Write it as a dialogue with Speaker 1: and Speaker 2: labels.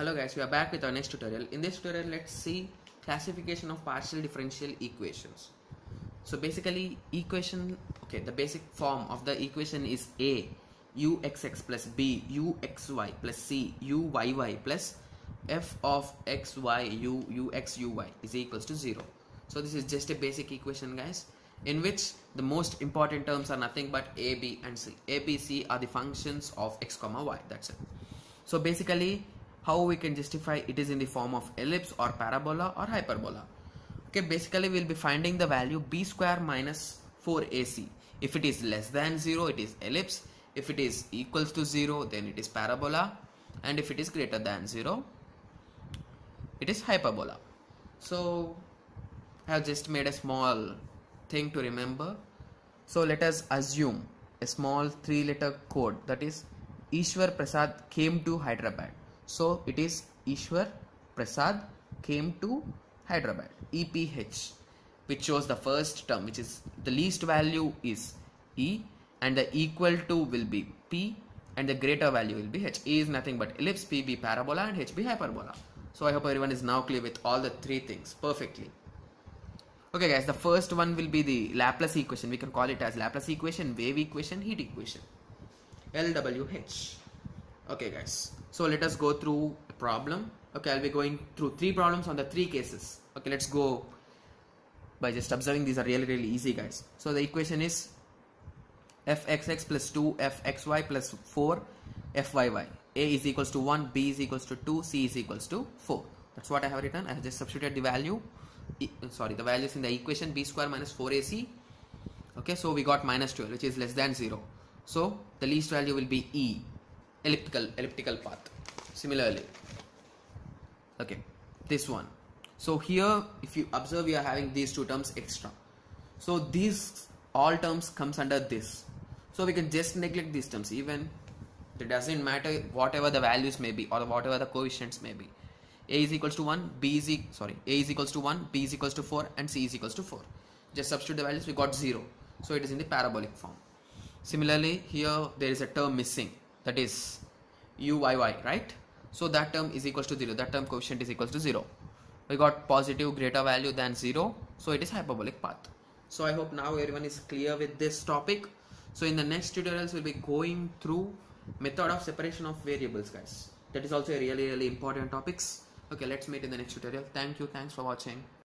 Speaker 1: Hello guys, we are back with our next tutorial. In this tutorial, let's see classification of partial differential equations. So basically the basic form of the equation is A uxx plus B uxy plus C uyy plus f of xy ux uy is equals to 0. So this is just a basic equation, guys, in which the most important terms are nothing but a, b and c. A, b, c are the functions of x comma y. That's it. So basically, how we can justify it is in the form of ellipse or parabola or hyperbola. Okay, basically we'll be finding the value b square minus 4ac. If it is less than 0, it is ellipse. If it is equals to 0, then it is parabola. And if it is greater than 0, it is hyperbola. So I have just made a small thing to remember. So let us assume a small 3-letter code, that is Ishwar Prasad came to Hyderabad. So it is Ishwar Prasad came to Hyderabad, EPH, which shows the first term, which is the least value is E, and the equal to will be P, and the greater value will be H. E is nothing but ellipse, P be parabola, and H be hyperbola. So I hope everyone is now clear with all the three things perfectly. Okay guys, the first one will be the Laplace equation. We can call it as Laplace equation, wave equation, heat equation, LWH. Okay guys, so let us go through a problem. Okay, I'll be going through 3 problems on the 3 cases. Okay, let's go by just observing. These are really easy, guys. So the equation is fxx plus 2 fxy plus 4 fyy. A is equals to 1, b is equals to 2, c is equals to 4. That's what I have written. I have just substituted the the values in the equation, b square minus 4ac. Okay, so we got minus 12, which is less than 0. So the least value will be E, elliptical path. Similarly, okay, this one. So here, if you observe, we are having these 2 terms extra. So these all terms comes under this. So we can just neglect these terms. Even it doesn't matter whatever the values may be or whatever the coefficients may be. A is equals to 1, A is equals to 1, B is equals to 4, and C is equals to 4. Just substitute the values, we got 0. So it is in the parabolic form. Similarly, here there is a term missing, that is uyy, right? So that term is equals to 0. That term coefficient is equals to 0. We got positive greater value than 0. So it is hyperbolic path. So I hope now everyone is clear with this topic. So in the next tutorials, we'll be going through method of separation of variables, guys. That is also a really important topics. Okay, let's meet in the next tutorial. Thank you. Thanks for watching.